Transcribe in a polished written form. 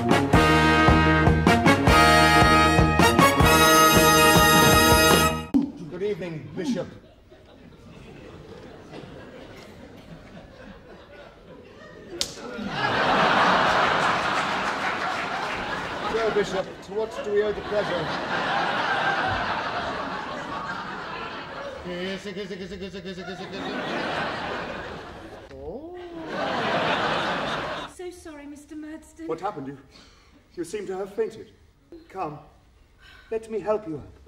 Good evening, Bishop. Well, Bishop, to what do we owe the pleasure? Oh. So sorry, Mr. Madston. What happened? You seem to have fainted. Come, let me help you up.